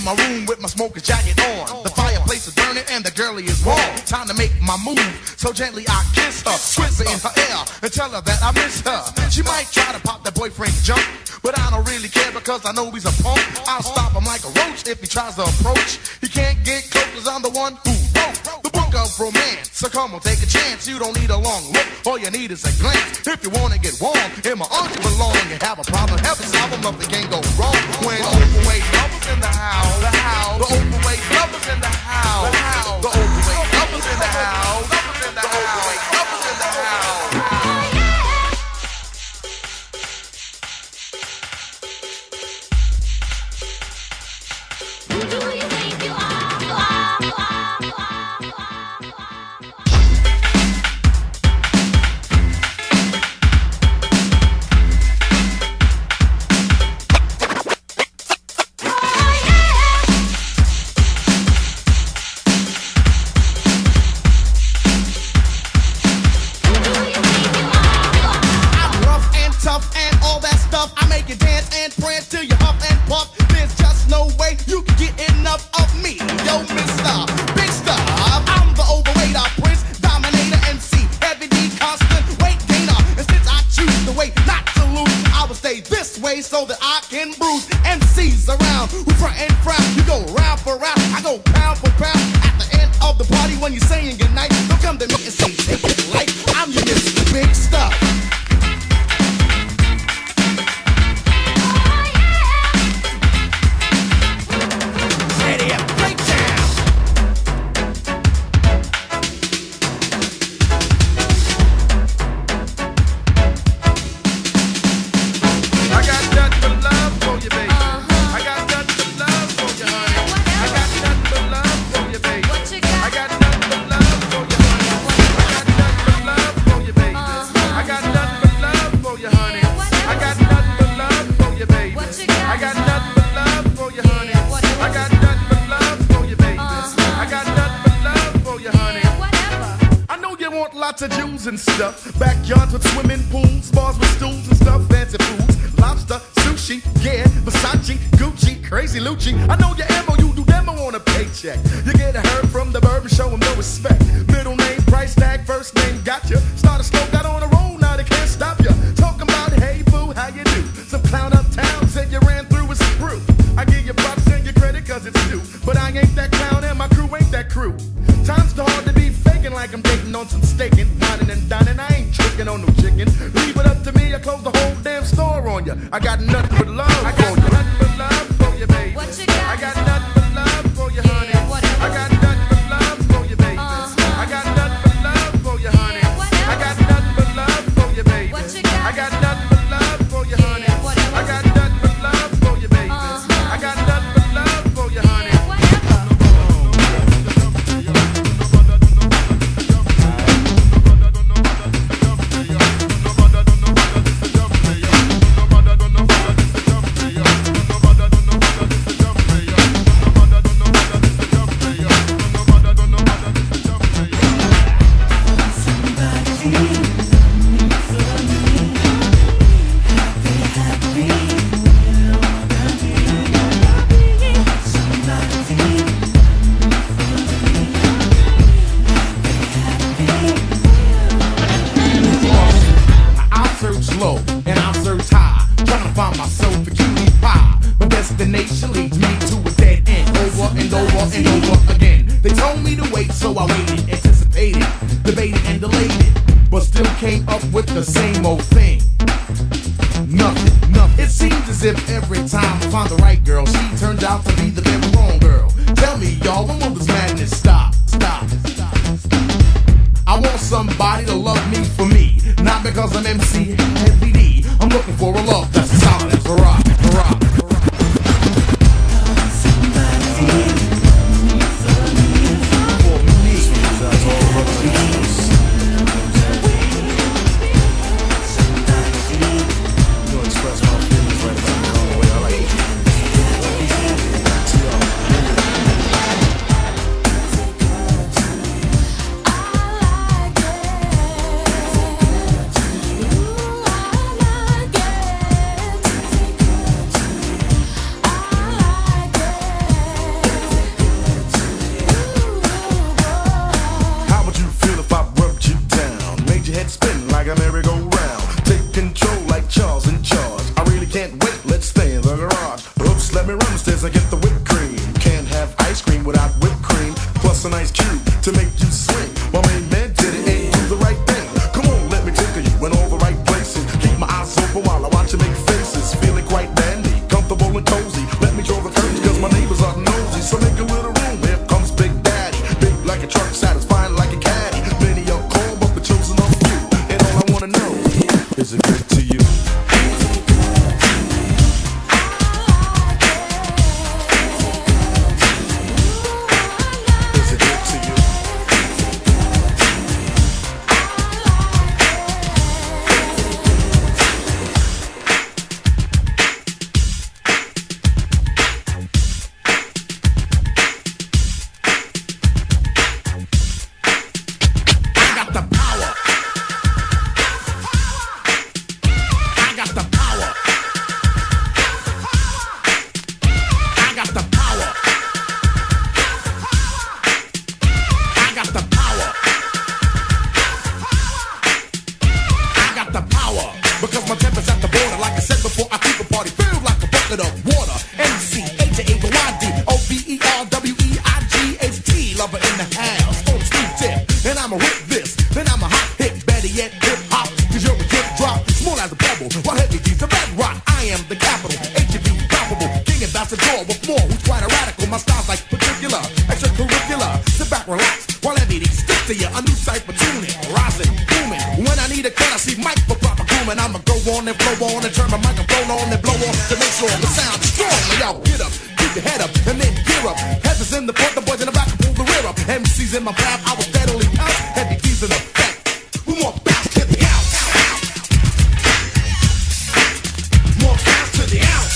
my room with my smoker's jacket on. The fireplace is burning and the girlie is warm. Time to make my move, so gently I kiss her, whisper in her ear and tell her that I miss her. She might try to pop that boyfriend jump, but I don't really care because I know he's a punk. I'll stop him like a roach if he tries to approach. He can't get close cause I'm the one who wrote the book of romance. So come on, take a chance. You don't need a long look, all you need is a glance. If you wanna get warm, in my arms you belong. You have a problem, help us solve them, nothing can go wrong. When overweight lovers in the house, the overweight lovers in the house, the overweight lovers in the house, the overweight lovers in the house. Who do you think you are? So that I can bruise MCs around who front and frown. You go round for round, I go pound for pound. At the end of the party when you're saying goodnight, don't come to me and say take it light. I'm your Mr. Big Stuff. Ready up, break down. Lots of Jews and stuff, backyards with swimming pools, bars with stools and stuff, fancy foods, lobster, sushi, yeah, Versace, Gucci, crazy Lucci. I know your ammo, you do demo on a paycheck. You get a herd from the bird and show him no respect. Middle name, price tag, first name, gotcha. Start a smoke, got on a roll, now they can't stop ya. Talking about, hey boo, how you do? Some clown uptown said you ran through a screw. I give you props and your credit cause it's due, but I ain't that clown and my crew ain't that crew. Time's too hard to be faking like I'm dating on some staking, whining and dining. I ain't tricking on no chicken. Leave it up to me, I close the whole damn store on ya. I got nothing but love for you. I got nothing but love for you, baby. What you got? I got nothing but love for you, honey. Yeah, whatever. I got nothing but love for you, baby. I got nothing but love for you, honey. Yeah, whatever. I got nothing but love for you, baby. What you got? I got nothing but love for you, honey. Yeah, whatever. I got nothing but love for you, baby. I got nothing but love for you, honey. Yeah, whatever. Came up with the same old thing. Nothing. It seems as if every time I find the right girl, she turns out to be the very wrong girl. Tell me, y'all, when will this madness stop? I want somebody to love me for me, not because I'm MC Heavy D. I'm looking for a love that's solid as a rock. Let me run upstairs and get the whipped cream. Can't have ice cream without whipped cream. Plus an ice cube to make you swing. My main man did it, ain't do the right thing. Come on, let me tickle you in all the right places. Keep my eyes open while I watch you make faces. Feeling quite dandy, comfortable and cozy. Let me draw the curtains cause my neighbors are nosy. So make a little room, here comes Big Daddy. Big like a truck, satisfying like a caddy. Many are called, but the chosen are few. And all I wanna know, is it good to you? Because my temper's at the border. Like I said before, I keep a party filled like a bucket of water. MCHAYDOBERWEIGHT, lover in the house, on the street tip. And I'ma whip this, then I'ma hot hit, better yet hip hop. Cause you're a hip drop, small as a pebble, while heavy D's a bedrock. I am the capital, HB probable, king ambassador with more, who's quite a radical. My style's like particular, extracurricular. Sit back, relax, while heavy D's stick to you. A new type of tuning, rising, booming. When I need a cut, I see Mike for proper grooming. I'ma go on and flow on and turn my microphone on and blow on to make sure the sound is strong. Now y'all get up, keep your head up, and then gear up. Heads is in the front, the boys in the back, and pull the rear up. MC's in my path, I was steadily out. Heavy D's in the back. We want bounce to the out. More bounce to the out.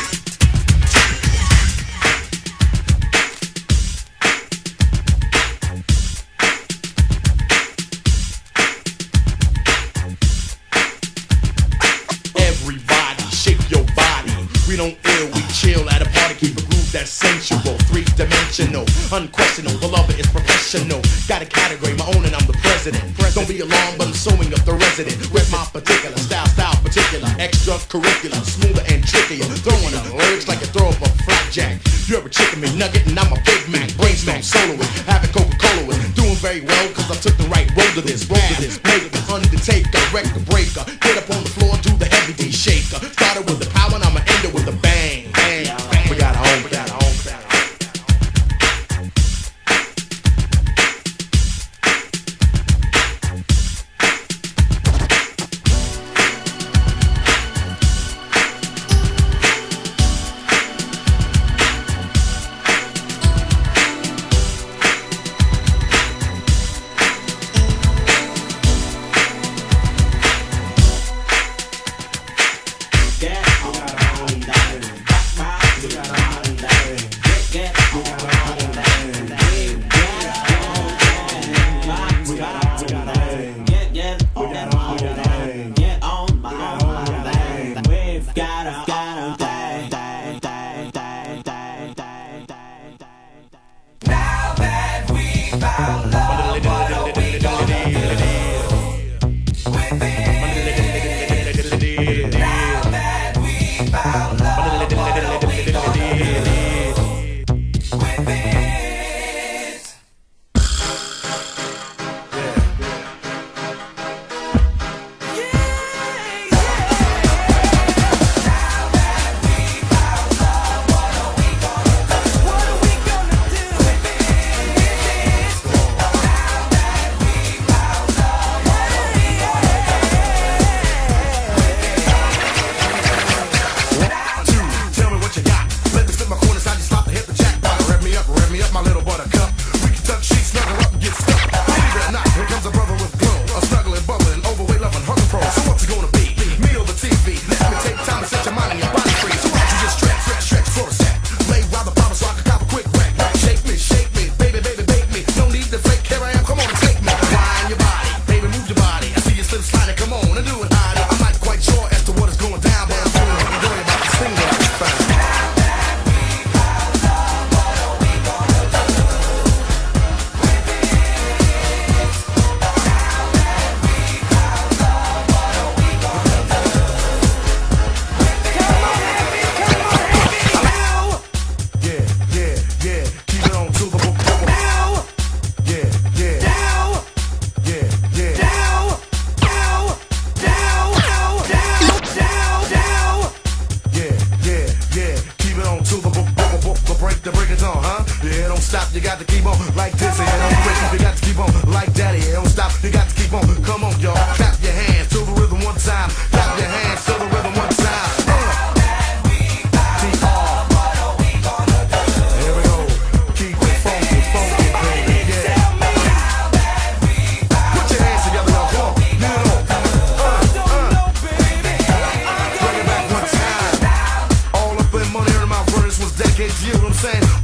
Everybody, shake your body. We don't ill, we chill at a party. Keep a groove that's sensual, three-dimensional, unquestionable. The lover is professional. Got a category, my own, and I'm the president. Don't be alarmed, but I'm sewing up the resident. With my particular style particular, extracurricular, smoother and trickier. Throwing up lyrics like a throw up a flapjack. You're a chicken McNugget and I'm a Big Mac. Brainstorm soloist, having Coca-Cola with. Doing very well, cause I took the right road to this. Make the undertaker, wreck the breaker. Get up on the floor, do the heavy D shaker. Started with the power and I'ma end it with a bang. Bang, bang. We got home, we got home. Yeah. You got to keep on like this and don't quit. You got to keep on like daddy. Don't stop. You got to keep on. Come on, y'all. Clap your hands to the rhythm one time. Clap your hands to the rhythm one time. Here we go. Keep it funky, funky, baby. Yeah. Put your hands together, y'all. Come on. Get it on. Bring it back one time. All up in money in my furnace was decades. You know what I'm saying?